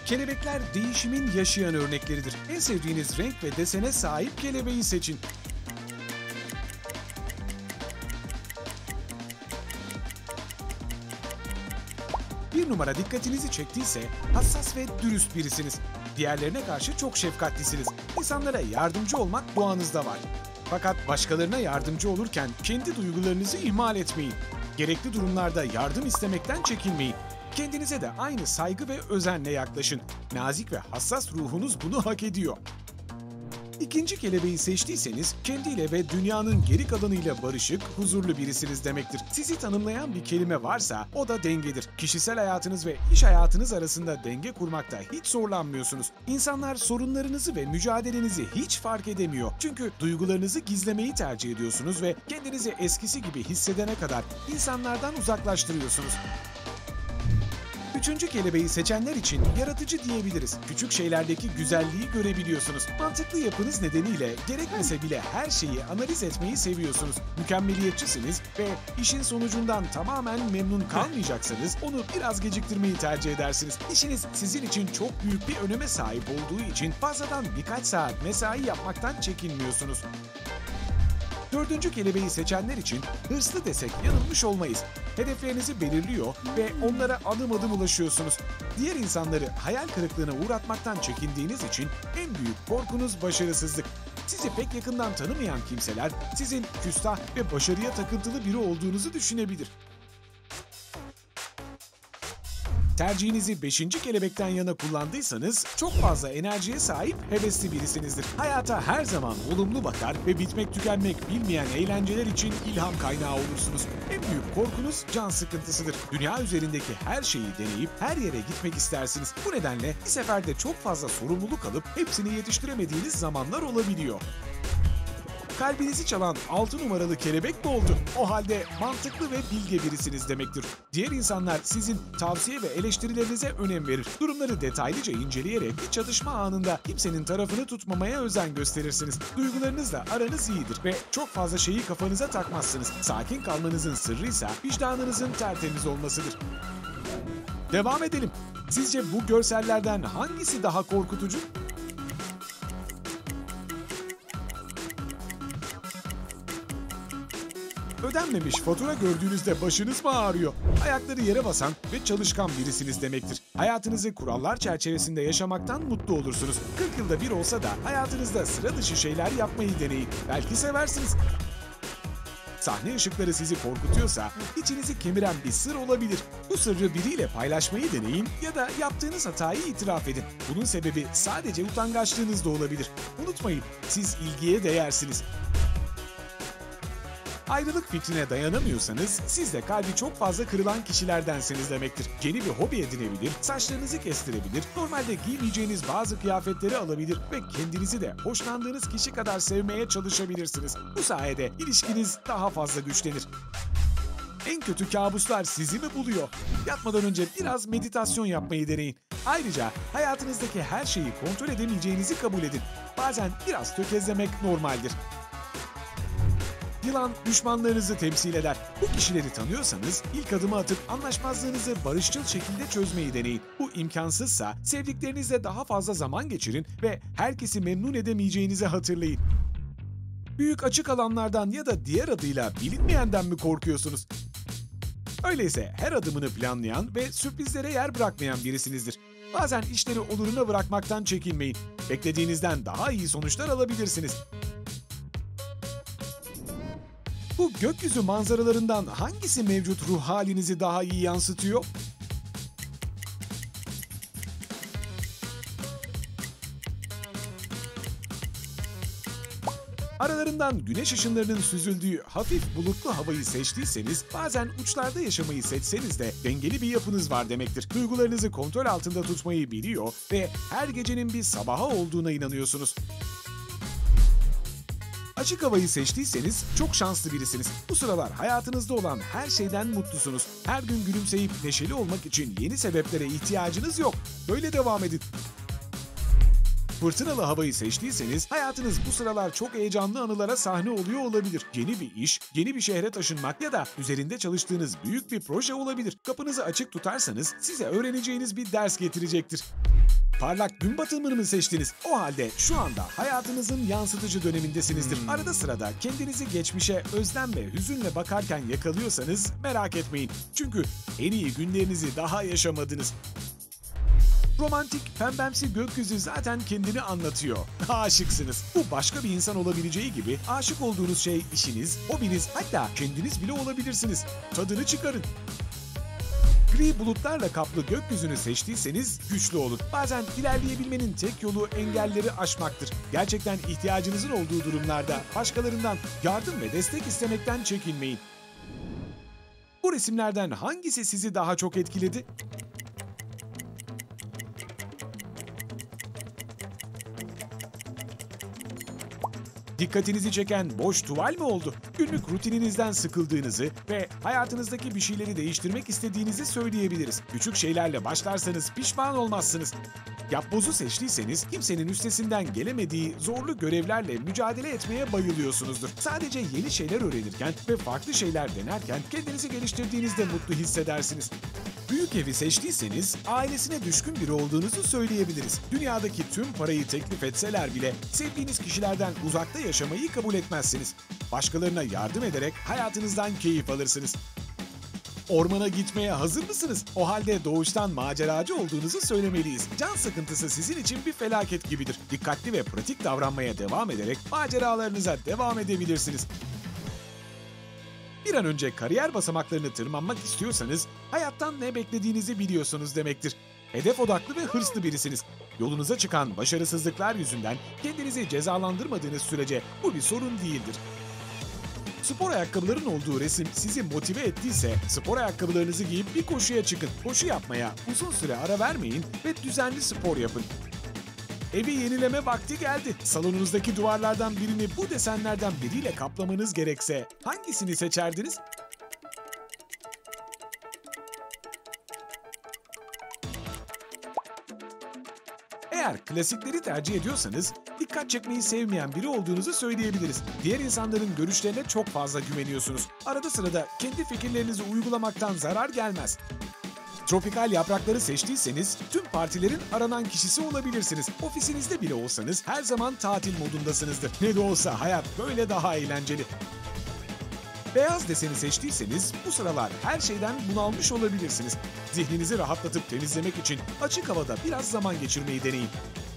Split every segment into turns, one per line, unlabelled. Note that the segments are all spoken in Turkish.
Kelebekler değişimin yaşayan örnekleridir. En sevdiğiniz renk ve desene sahip kelebeği seçin. Bir numara dikkatinizi çektiyse hassas ve dürüst birisiniz. Diğerlerine karşı çok şefkatlisiniz. İnsanlara yardımcı olmak doğanızda var. Fakat başkalarına yardımcı olurken kendi duygularınızı ihmal etmeyin. Gerekli durumlarda yardım istemekten çekinmeyin. Kendinize de aynı saygı ve özenle yaklaşın. Nazik ve hassas ruhunuz bunu hak ediyor. İkinci kelebeği seçtiyseniz kendiyle ve dünyanın geri kalanıyla barışık, huzurlu birisiniz demektir. Sizi tanımlayan bir kelime varsa o da dengedir. Kişisel hayatınız ve iş hayatınız arasında denge kurmakta hiç zorlanmıyorsunuz. İnsanlar sorunlarınızı ve mücadelenizi hiç fark edemiyor. Çünkü duygularınızı gizlemeyi tercih ediyorsunuz ve kendinizi eskisi gibi hissedene kadar insanlardan uzaklaştırıyorsunuz. Üçüncü kelebeği seçenler için yaratıcı diyebiliriz. Küçük şeylerdeki güzelliği görebiliyorsunuz. Mantıklı yapınız nedeniyle gerekmese bile her şeyi analiz etmeyi seviyorsunuz. Mükemmeliyetçisiniz ve işin sonucundan tamamen memnun kalmayacaksanız onu biraz geciktirmeyi tercih edersiniz. İşiniz sizin için çok büyük bir öneme sahip olduğu için fazladan birkaç saat mesai yapmaktan çekinmiyorsunuz. Dördüncü kelebeği seçenler için hırslı desek yanılmış olmayız. Hedeflerinizi belirliyor ve onlara adım adım ulaşıyorsunuz. Diğer insanları hayal kırıklığına uğratmaktan çekindiğiniz için en büyük korkunuz başarısızlık. Sizi pek yakından tanımayan kimseler sizin küstah ve başarıya takıntılı biri olduğunuzu düşünebilir. Tercihinizi 5. kelebekten yana kullandıysanız çok fazla enerjiye sahip hevesli birisinizdir. Hayata her zaman olumlu bakar ve bitmek tükenmek bilmeyen eğlenceler için ilham kaynağı olursunuz. En büyük korkunuz can sıkıntısıdır. Dünya üzerindeki her şeyi deneyip her yere gitmek istersiniz. Bu nedenle bir seferde çok fazla sorumluluk alıp hepsini yetiştiremediğiniz zamanlar olabiliyor. Kalbinizi çalan 6 numaralı kelebek doldu. O halde mantıklı ve bilge birisiniz demektir. Diğer insanlar sizin tavsiye ve eleştirilerinize önem verir. Durumları detaylıca inceleyerek bir çatışma anında kimsenin tarafını tutmamaya özen gösterirsiniz. Duygularınızla aranız iyidir ve çok fazla şeyi kafanıza takmazsınız. Sakin kalmanızın sırrı ise vicdanınızın tertemiz olmasıdır. Devam edelim. Sizce bu görsellerden hangisi daha korkutucu? Ödenmemiş fatura gördüğünüzde başınız mı ağrıyor? Ayakları yere basan ve çalışkan birisiniz demektir. Hayatınızı kurallar çerçevesinde yaşamaktan mutlu olursunuz. 40 yılda bir olsa da hayatınızda sıra dışı şeyler yapmayı deneyin. Belki seversiniz. Sahne ışıkları sizi korkutuyorsa içinizi kemiren bir sır olabilir. Bu sırrı biriyle paylaşmayı deneyin ya da yaptığınız hatayı itiraf edin. Bunun sebebi sadece utangaçlığınız da olabilir. Unutmayın, siz ilgiye değersiniz. Ayrılık fikrine dayanamıyorsanız siz de kalbi çok fazla kırılan kişilerdensiniz demektir. Yeni bir hobi edinebilir, saçlarınızı kestirebilir, normalde giymeyeceğiniz bazı kıyafetleri alabilir ve kendinizi de hoşlandığınız kişi kadar sevmeye çalışabilirsiniz. Bu sayede ilişkiniz daha fazla güçlenir. En kötü kabuslar sizi mi buluyor? Yatmadan önce biraz meditasyon yapmayı deneyin. Ayrıca hayatınızdaki her şeyi kontrol edemeyeceğinizi kabul edin. Bazen biraz tökezlemek normaldir. Yılan düşmanlarınızı temsil eder. Bu kişileri tanıyorsanız ilk adımı atıp anlaşmazlığınızı barışçıl şekilde çözmeyi deneyin. Bu imkansızsa sevdiklerinizle daha fazla zaman geçirin ve herkesi memnun edemeyeceğinizi hatırlayın. Büyük açık alanlardan ya da diğer adıyla bilinmeyenden mi korkuyorsunuz? Öyleyse her adımını planlayan ve sürprizlere yer bırakmayan birisinizdir. Bazen işleri oluruna bırakmaktan çekinmeyin. Beklediğinizden daha iyi sonuçlar alabilirsiniz. Bu gökyüzü manzaralarından hangisi mevcut ruh halinizi daha iyi yansıtıyor? Aralarından güneş ışınlarının süzüldüğü hafif bulutlu havayı seçtiyseniz, bazen uçlarda yaşamayı seçseniz de dengeli bir yapınız var demektir. Duygularınızı kontrol altında tutmayı biliyor ve her gecenin bir sabaha olduğuna inanıyorsunuz. Açık havayı seçtiyseniz çok şanslı birisiniz. Bu sıralar hayatınızda olan her şeyden mutlusunuz. Her gün gülümseyip neşeli olmak için yeni sebeplere ihtiyacınız yok. Böyle devam edin. Fırtınalı havayı seçtiyseniz hayatınız bu sıralar çok heyecanlı anılara sahne oluyor olabilir. Yeni bir iş, yeni bir şehre taşınmak ya da üzerinde çalıştığınız büyük bir proje olabilir. Kapınızı açık tutarsanız size öğreneceğiniz bir ders getirecektir. Parlak gün batımını mı seçtiniz? O halde şu anda hayatınızın yansıtıcı dönemindesinizdir. Arada sırada kendinizi geçmişe özlem ve hüzünle bakarken yakalıyorsanız merak etmeyin. Çünkü en iyi günlerinizi daha yaşamadınız. Romantik, pembemsi gökyüzü zaten kendini anlatıyor. Aşıksınız. Bu başka bir insan olabileceği gibi aşık olduğunuz şey işiniz, hobiniz, hatta kendiniz bile olabilirsiniz. Tadını çıkarın. Gri bulutlarla kaplı gökyüzünü seçtiyseniz güçlü olun. Bazen ilerleyebilmenin tek yolu engelleri aşmaktır. Gerçekten ihtiyacınızın olduğu durumlarda başkalarından yardım ve destek istemekten çekinmeyin. Bu resimlerden hangisi sizi daha çok etkiledi? Dikkatinizi çeken boş tuval mi oldu? Günlük rutininizden sıkıldığınızı ve hayatınızdaki bir şeyleri değiştirmek istediğinizi söyleyebiliriz. Küçük şeylerle başlarsanız pişman olmazsınız. Yapbozu seçtiyseniz kimsenin üstesinden gelemediği zorlu görevlerle mücadele etmeye bayılıyorsunuzdur. Sadece yeni şeyler öğrenirken ve farklı şeyler denerken kendinizi geliştirdiğinizde mutlu hissedersiniz. Büyük evi seçtiyseniz ailesine düşkün biri olduğunuzu söyleyebiliriz. Dünyadaki tüm parayı teklif etseler bile sevdiğiniz kişilerden uzakta yaşamayı kabul etmezsiniz. Başkalarına yardım ederek hayatınızdan keyif alırsınız. Ormana gitmeye hazır mısınız? O halde doğuştan maceracı olduğunuzu söylemeliyiz. Can sıkıntısı sizin için bir felaket gibidir. Dikkatli ve pratik davranmaya devam ederek maceralarınıza devam edebilirsiniz. Bir an önce kariyer basamaklarını tırmanmak istiyorsanız hayattan ne beklediğinizi biliyorsunuz demektir. Hedef odaklı ve hırslı birisiniz. Yolunuza çıkan başarısızlıklar yüzünden kendinizi cezalandırmadığınız sürece bu bir sorun değildir. Spor ayakkabıların olduğu resim sizi motive ettiyse spor ayakkabılarınızı giyip bir koşuya çıkın. Koşu yapmaya uzun süre ara vermeyin ve düzenli spor yapın. Evi yenileme vakti geldi. Salonunuzdaki duvarlardan birini bu desenlerden biriyle kaplamanız gerekse hangisini seçerdiniz? Eğer klasikleri tercih ediyorsanız dikkat çekmeyi sevmeyen biri olduğunuzu söyleyebiliriz. Diğer insanların görüşlerine çok fazla güveniyorsunuz. Arada sırada kendi fikirlerinizi uygulamaktan zarar gelmez. Tropikal yaprakları seçtiyseniz tüm partilerin aranan kişisi olabilirsiniz. Ofisinizde bile olsanız her zaman tatil modundasınızdır. Ne de olsa hayat böyle daha eğlenceli. Beyaz deseni seçtiyseniz bu sıralar her şeyden bunalmış olabilirsiniz. Zihninizi rahatlatıp temizlemek için açık havada biraz zaman geçirmeyi deneyin.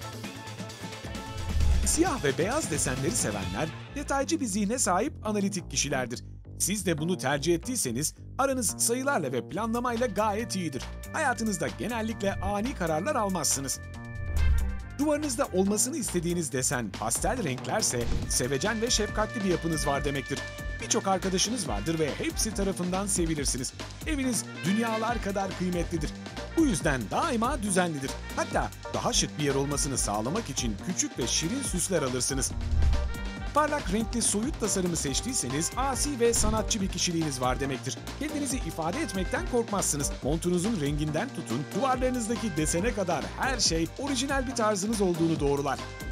Siyah ve beyaz desenleri sevenler detaycı bir zihne sahip analitik kişilerdir. Siz de bunu tercih ettiyseniz aranız sayılarla ve planlamayla gayet iyidir. Hayatınızda genellikle ani kararlar almazsınız. Duvarınızda olmasını istediğiniz desen pastel renklerse sevecen ve şefkatli bir yapınız var demektir. Birçok arkadaşınız vardır ve hepsi tarafından sevilirsiniz. Eviniz dünyalar kadar kıymetlidir. Bu yüzden daima düzenlidir. Hatta daha şık bir yer olmasını sağlamak için küçük ve şirin süsler alırsınız. Parlak renkli soyut tasarımı seçtiyseniz asi ve sanatçı bir kişiliğiniz var demektir. Kendinizi ifade etmekten korkmazsınız. Montunuzun renginden tutun, duvarlarınızdaki desene kadar her şey orijinal bir tarzınız olduğunu doğrular.